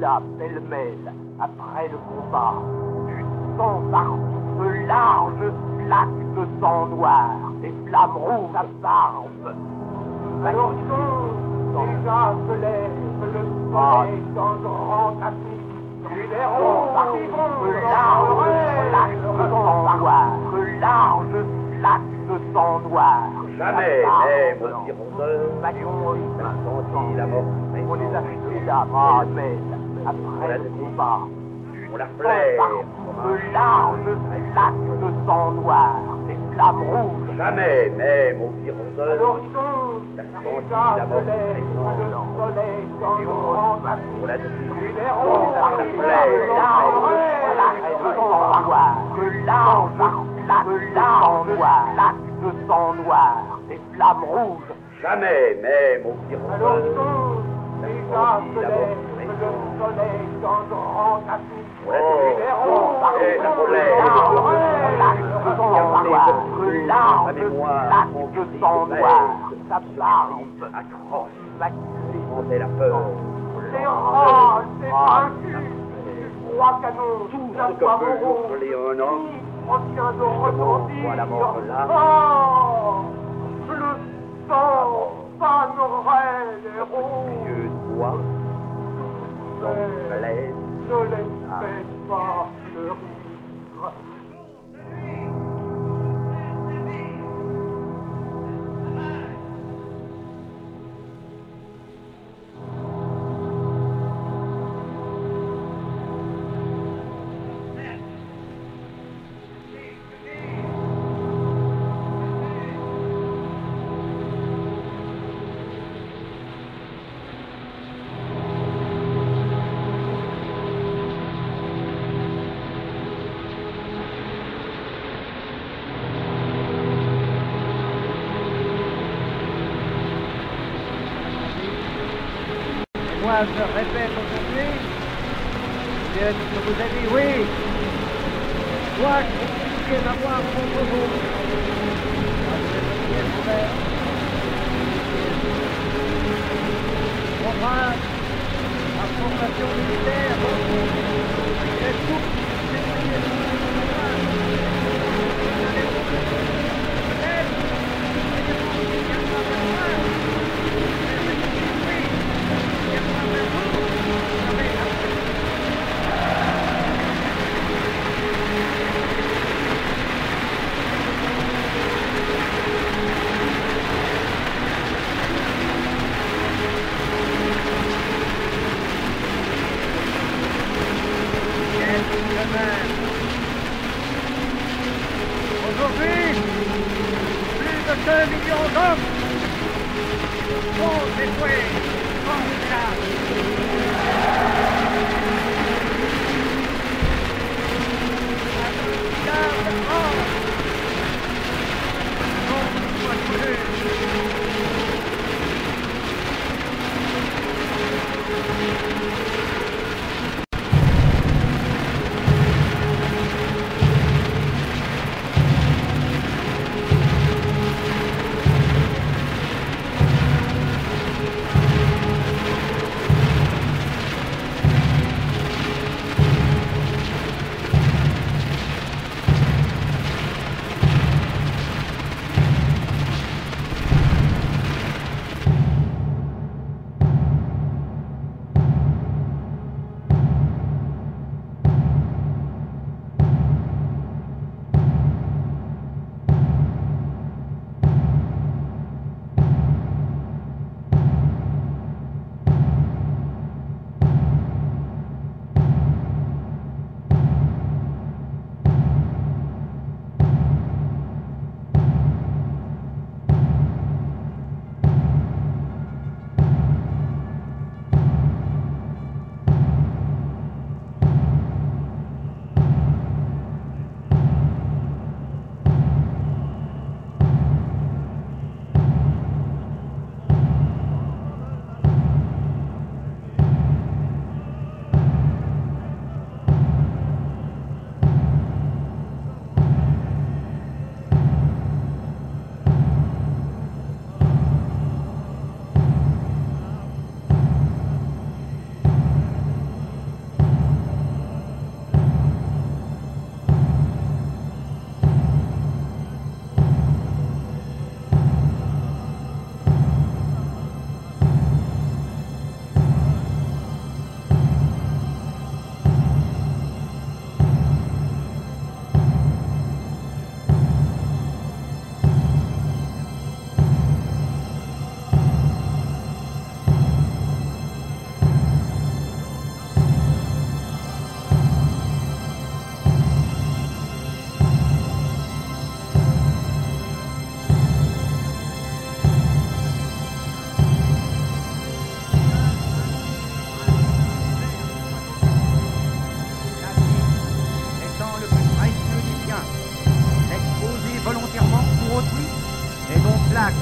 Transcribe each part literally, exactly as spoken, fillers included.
là, pêle-mêle, après le combat, du sang partout, de larges flaques de sang noir, des flammes rouges à barbe. À l'horizon, déjà se lève le soleil dans le grand tapis. Des héros arriveront de larges flaques de sang noir, de larges flaques de sang noir. Jamais, même au tirondeur, n'a senti la mort. On les a jetés là, pêle-mêle, après le combat. On la flaire. De larges flaques de sang noir, des flammes rouges. Jamais, même au tirondeur, L'horizon, n'a déjà senti la se mort. lève le soleil dans le grand tapis. On l'a dit. Des héros arriveront de larges flaques de sang noir, de larges flaques de sang noir, de sang noir, des flammes rouges. Jamais, même au À tirondeur, l'horizon, déjà se lève le soleil dans le grand tapis. on l'a dit. Des héros Et la arriveront de colère. larges flaques de sang noir, de larges flaques de sang noir, sa barbe atroce, immaculée. sentait la peur. C'est rage, c'est vaincu. Du froid canon, Tout d'un ce que poids peut moraux, jourler un homme, qui retient de retentir. voit la mort là. Oh, le sang fanerait les roues. Dieu doit, Mais plaise, ne les faites pas fleurir. Moi, je répète aujourd'hui, que je vous ai dit oui, moi, je suis avoir contre vous. Moi, je vais vous dire ouvert. Enfin, la formation militaire, c'est tout. Aujourd'hui, plus de deux millions d'hommes sont dévoués formidables. Un milliard de morts sont reconnus.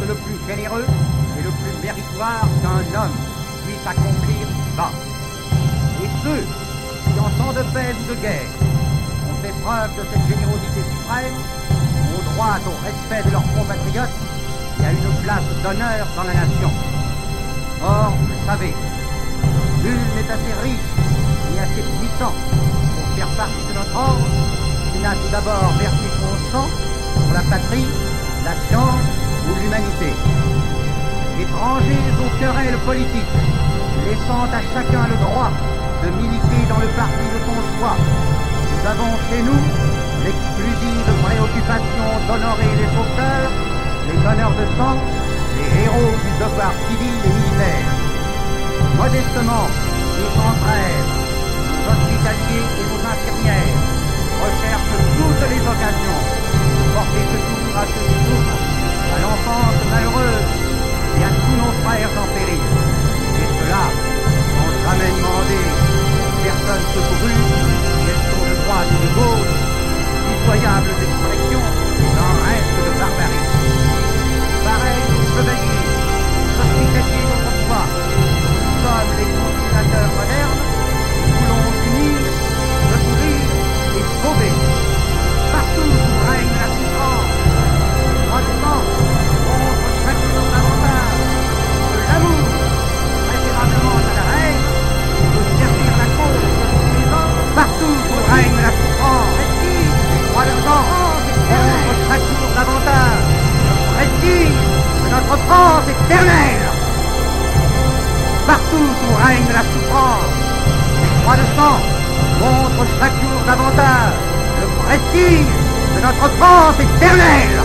le plus généreux et le plus méritoire qu'un homme puisse accomplir ici-bas. Et ceux qui, en temps de paix ou de guerre, ont fait preuve de cette générosité suprême, ont droit au respect de leurs compatriotes et à une place d'honneur dans la nation. Or, vous le savez, nul n'est assez riche ni assez puissant pour faire partie de notre ordre qui n'a tout d'abord versé son sang pour la patrie, la science ou l'humanité. Étrangers aux querelles politiques, laissant à chacun le droit de militer dans le parti de son choix, nous avons chez nous l'exclusive préoccupation d'honorer les sauveteurs, les donneurs de sang, les héros du devoir civil et militaire. Modestement et sans trêve, nos hospitaliers et nos infirmières recherchent toutes les occasions de porter secours à ceux qui souffrent, à l'enfance malheureuse et à tous nos frères en péril. Et cela, sans jamais demander aux personnes secourues si elles sont de droite ou de gauche, pitoyables expressions d'un reste de barbarie. Pareil aux chevaliers, aux hospitaliers d'autrefois, nous sommes les conciliateurs modernes, nous voulons unir, secourir et sauver. Partout où règne la souffrance, croissant contre chaque jour davantage, de l'amour, préférablement à la haine, de servir la cause de tous les hommes. Partout où règne la souffrance, croissant contre chaque jour davantage, le prestige de notre France éternelle. Partout où règne la souffrance, les croix de sang montrent chaque jour davantage le prestige de notre France éternelle.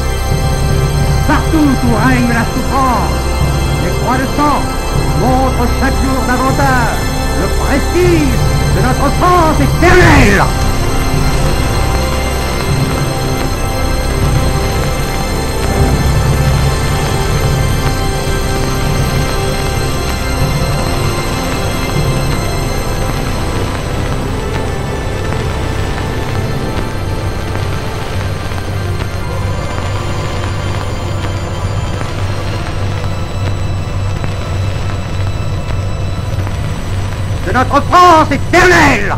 Partout où règne la souffrance, les croix de sang montrent chaque jour davantage le prestige de notre France éternelle. Notre France éternelle.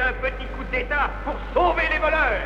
un petit coup d'État pour sauver les voleurs.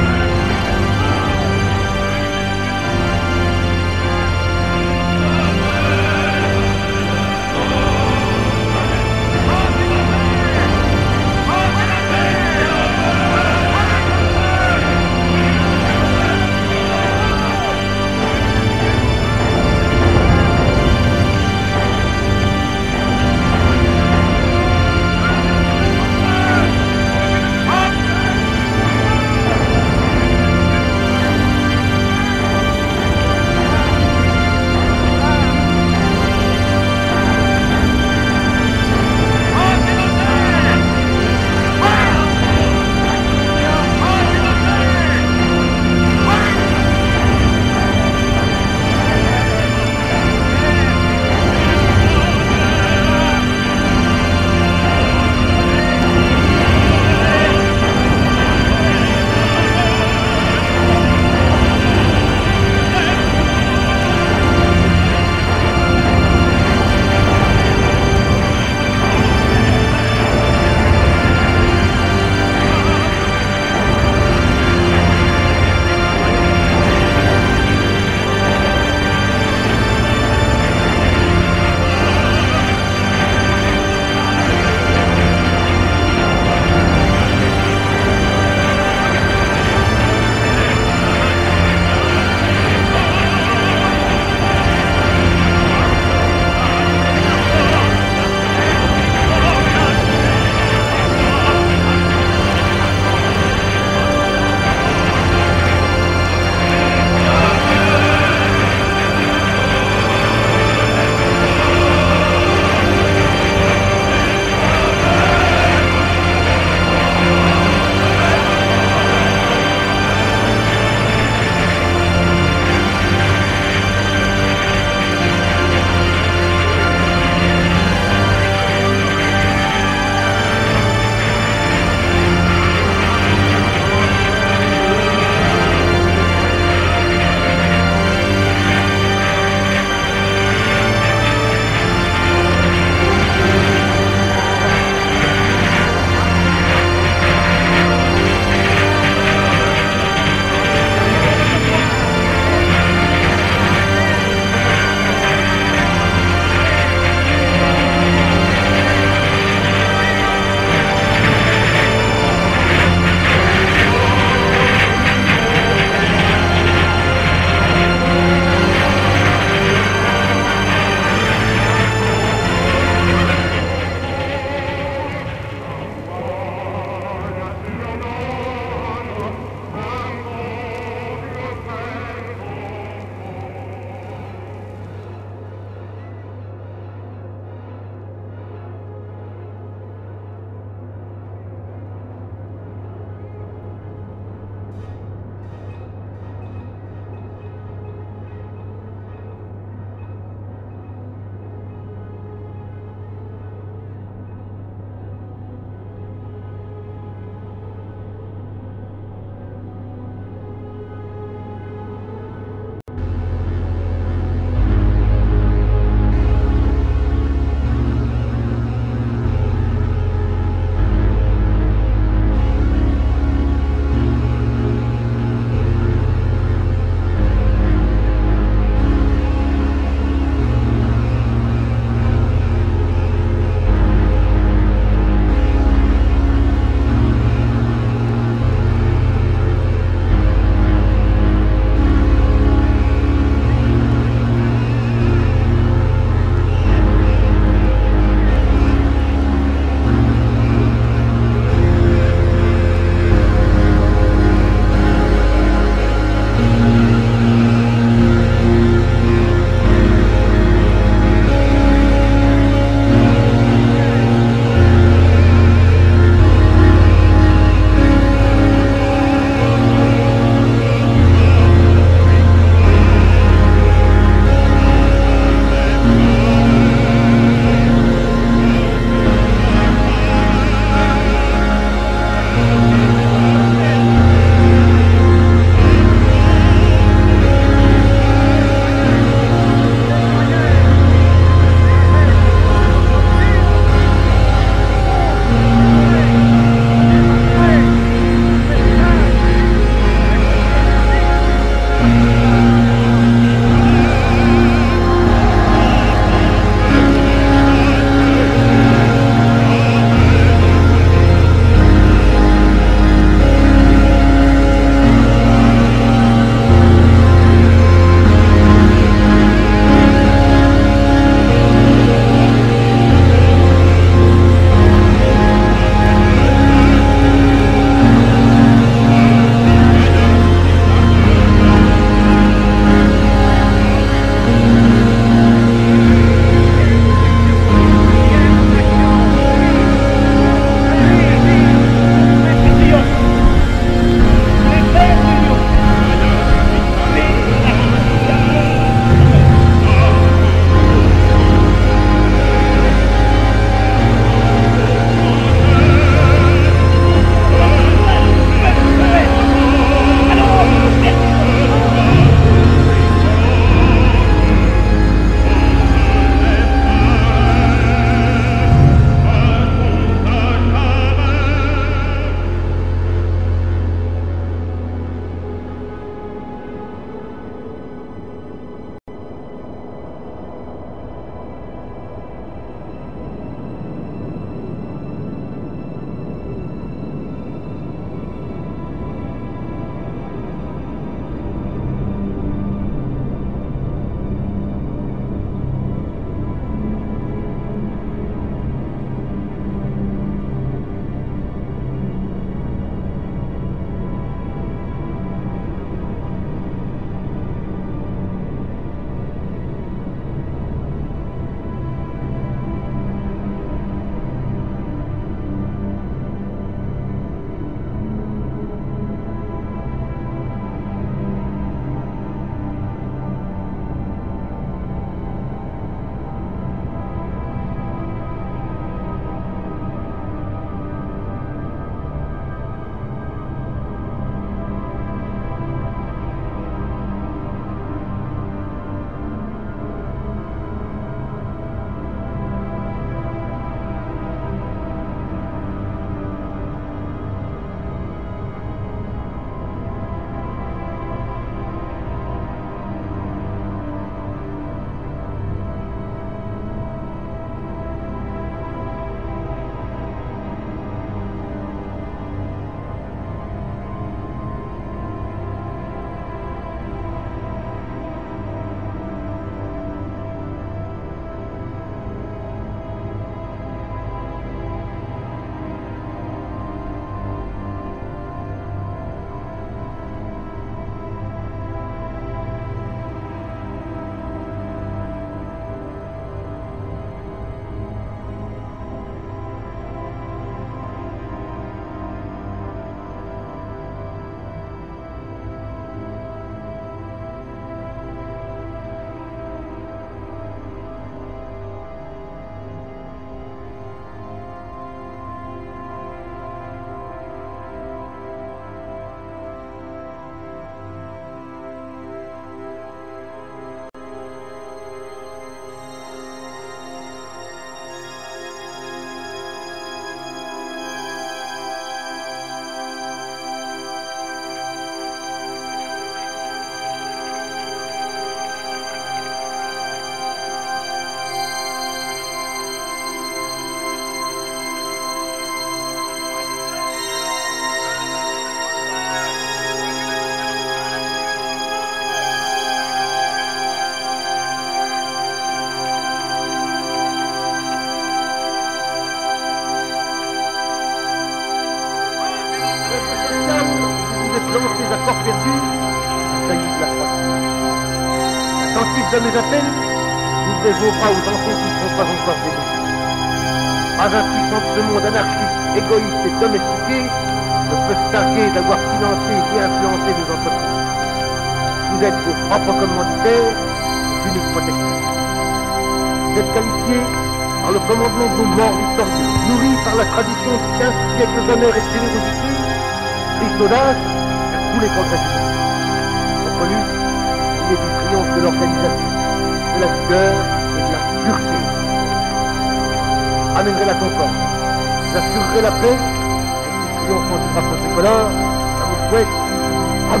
de mes appels, ouvrez vos bras aux enfants qui ne sont pas encore dévotés. Pas un puissant de ce monde anarchiste, égoïste et domestiqué ne peut se targuer d'avoir financé et influencé nos entreprises. Vous êtes vos propres commanditaires d'une protection. Vous êtes qualifiés par le commandement de nos morts victorieux, nourris par la tradition de quinze siècles d'honneur et de générosité, pris d'audace vers tous les progrès du monde. Notre lutte, il est du triomphe de l'organisation, de la vigueur et de la pureté. Amènerez la concorde, vous assurerez la paix, et du triomphe du drapeau tricolore, ça vous souhaite Rome.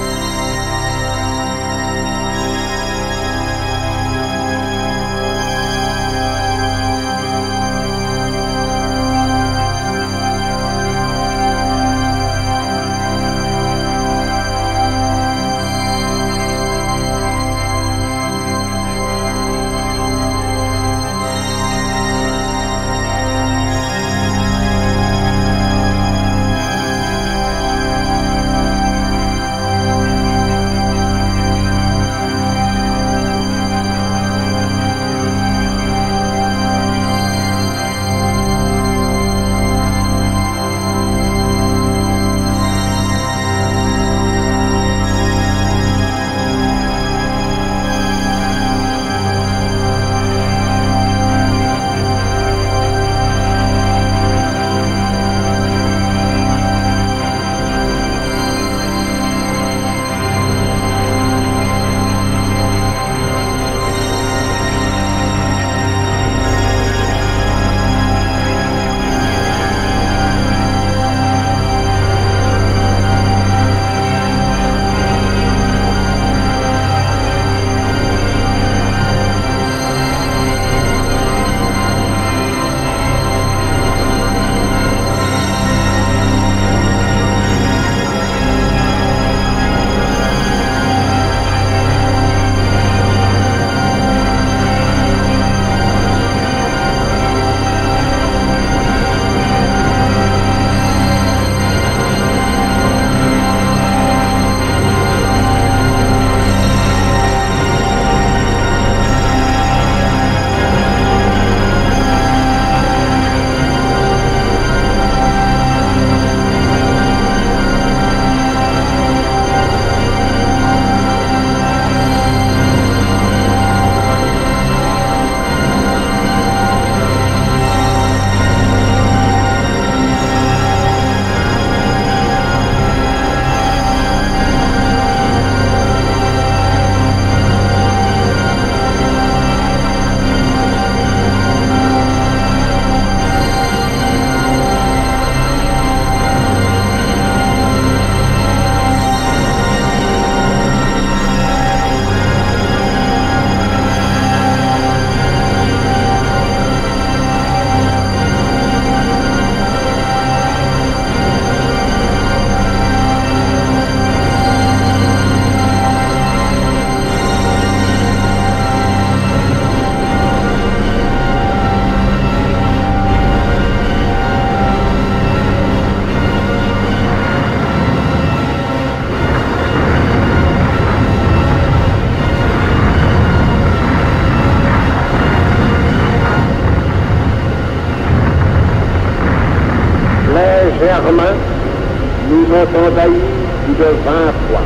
Germains nous ont envahis plus de vingt fois.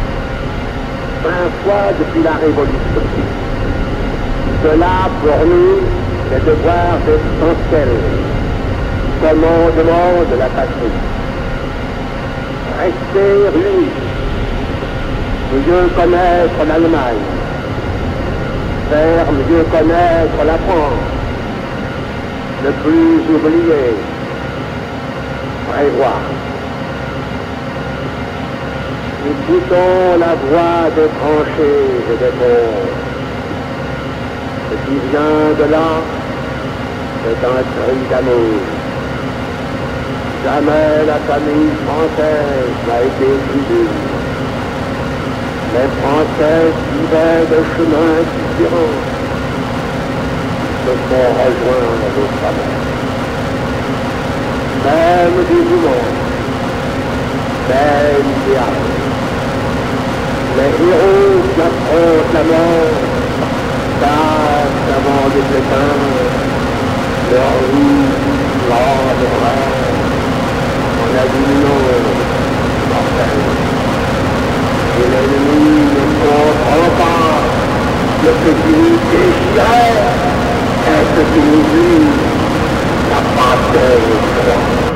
vingt fois depuis la Révolution. Cela, pour nous, est devoir essentiel, commandement de la patrie. Rester unis, mieux connaître l'Allemagne, faire mieux connaître la France, ne plus oublier, prévoir. Écoutons la voix des tranchées et des bombes. Ce qui vient de là, c'est un cri d'amour. Jamais la famille française n'a été plus dure. Les Français suivaient des chemins différents, se font rejoindre autrement. Même dévouement, même idéal. Les héros qui affrontent la mort dans des plétins, leur vie, l'or de rêve, en avignant mortel. Et l'ennemi ne comprend pas que ce qui nous déchire est ce qui nous vise, la patrie et croix.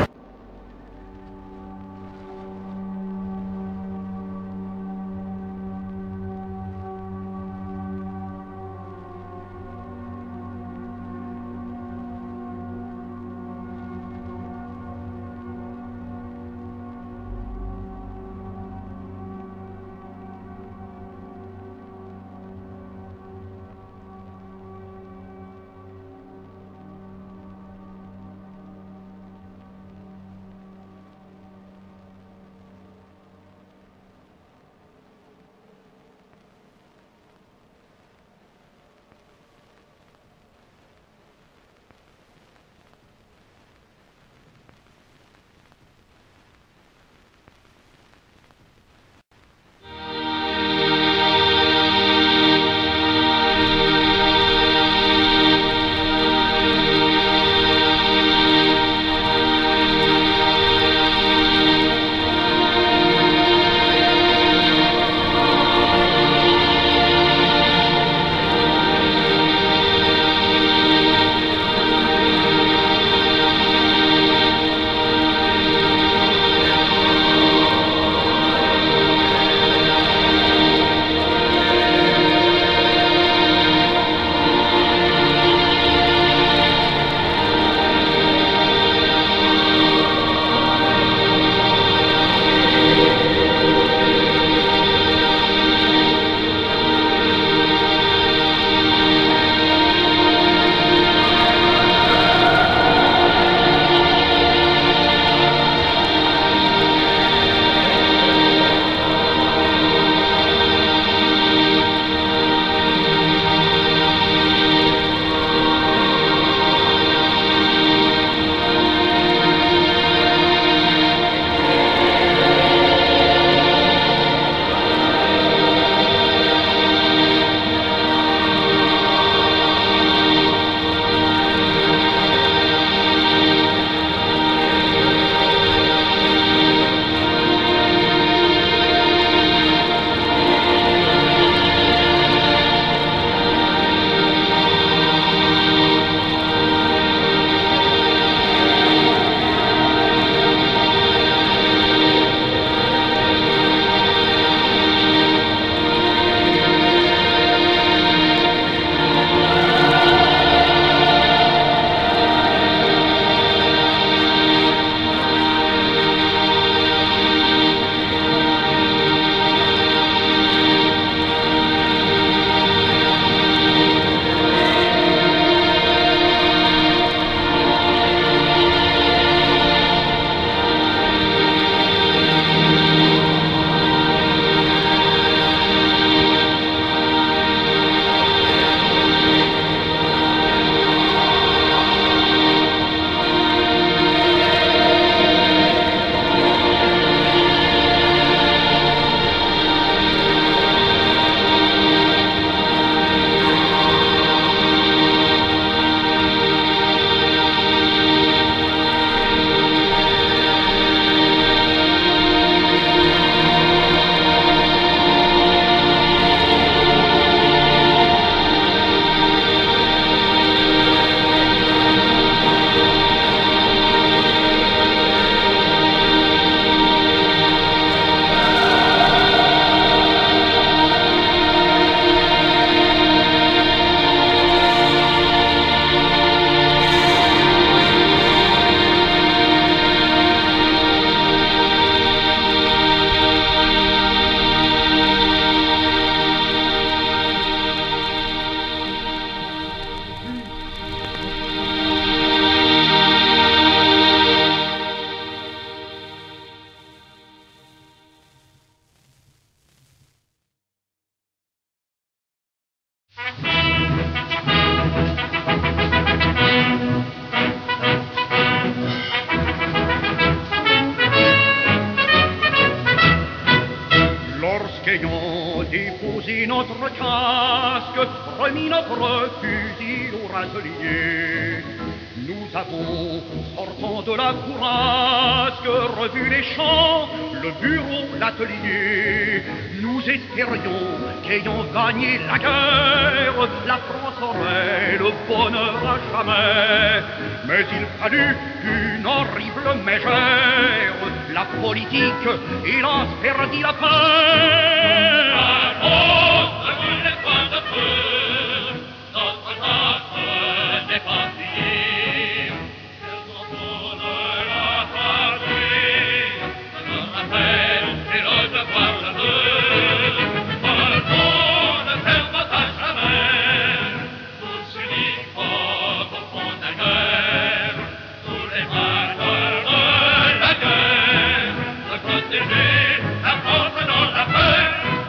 Lorsqu'ayant déposé notre casque remis notre fusil au râtelier. Nous avons, sortant de la bourrasque, revu les champs, le bureau, l'atelier. Nous espérions qu'ayant gagné la guerre, la France aurait le bonheur à jamais. Mais il fallut une horrible mégère, la politique, hélas, perdit la paix. La France ne voulait pas de feu, notre race n'est pas pliée. Quel morceau de la patrie, de notre appel et le devoir de feu. Parle-t-on de ferme à jamais, tous unis au fond de la guerre, tous les vainqueurs de la guerre, de protéger la France dans la paix.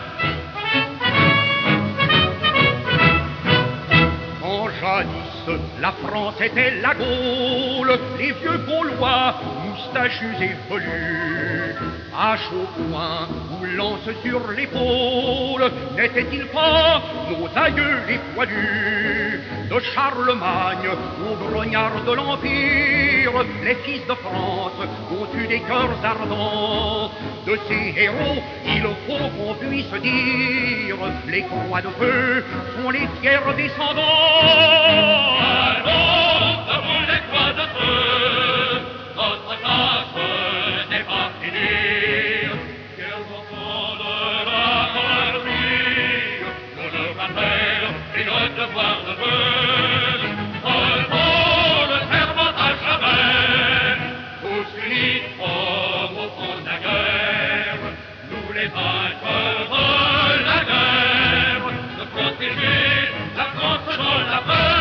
Jadis, la France était la Gaule, les vieux Gaulois, moustachus et velus, à chaud point ou lance sur l'épaule, n'étaient-ils pas nos aïeux les poilus? De Charlemagne aux grognards de l'Empire, les fils de France ont eu des cœurs ardents. De ces héros, il faut qu'on puisse dire, les croix de feu sont les fiers descendants. Allons, debout les croix de feu, notre tâche n'est pas finie. Quels enfants de la patrie, nous le rappel et notre devoir de feu. Allons, le serment à jamais, tous unis comme au fond de la guerre, nous les vainqueurs de la guerre, de protéger la France dans la paix.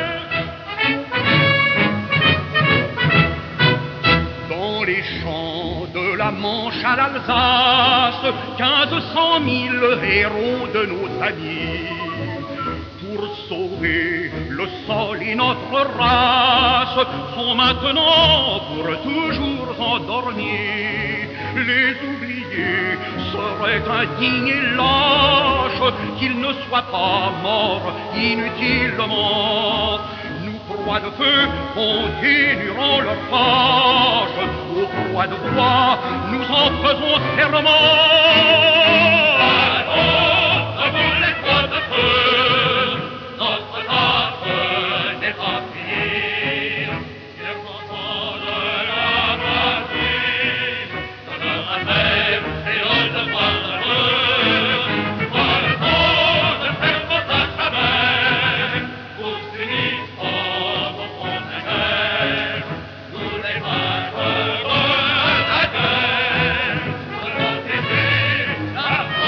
Les champs de la Manche à l'Alsace, quinze cent mille héros de nos amis, pour sauver le sol et notre race, sont maintenant pour toujours endormis. Les oubliés seraient indignes et lâches qu'ils ne soient pas morts inutilement. Croix de feu continueront leur fâche, aux croix de bois nous en faisons serment. Allons, debout les croix de feu, notre tâche n'est pas finie. Fiers enfants de la patrie, de leur rappel et le devoir de feu, allons de faire notre jamais, tous unis. La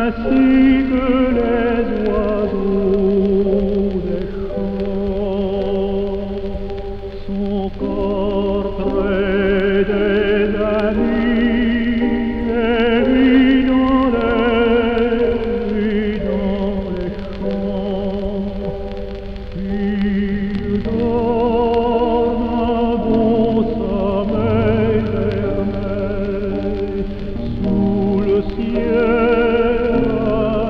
ainsi que les oiseaux des champs. Son corps près des amis, et lui dans les, lui dans les champs. Il donne un bon sommeil vermeil sous le ciel.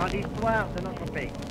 dans l'histoire de notre pays.